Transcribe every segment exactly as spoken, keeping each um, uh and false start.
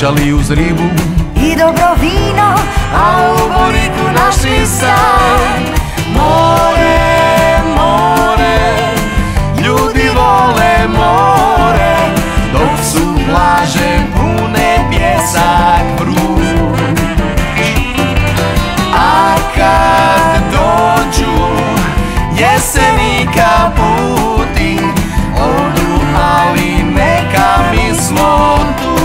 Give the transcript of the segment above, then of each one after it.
pričali uz ribu i dobro vino, a u Boriku našli san. More, more, ljudi vole more, dok su plaže pune pjesak vruć. A kad dođu jeseni kaputi, odu, ali neka mi smo tu.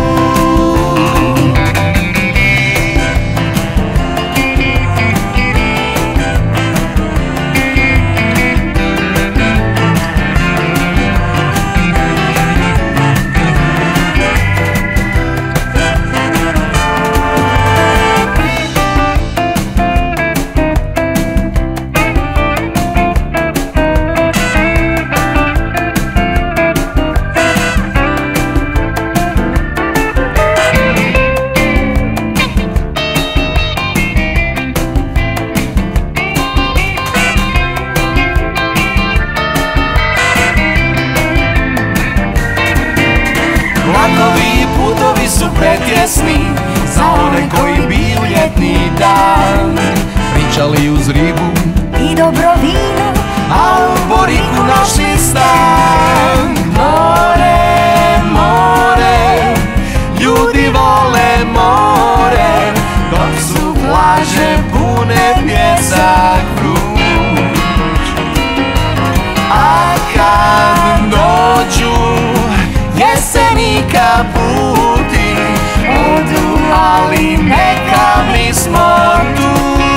Vlakovi i putovi su pretjesni za one koji bi u ljetni dan pričali uz ribu i dobro vino, a u Boriku našli stan. More, more, ljudi vole more, dok su plaže pune pjesak vruć. A kad dođu jeseni kaputi, odu, ali neka mi smo tu.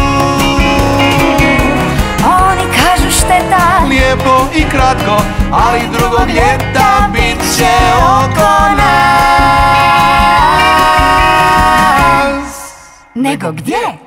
oni kažu šteta, Lijepo i kratko, ali drugog ljeta bit će oko nas. nego gdje?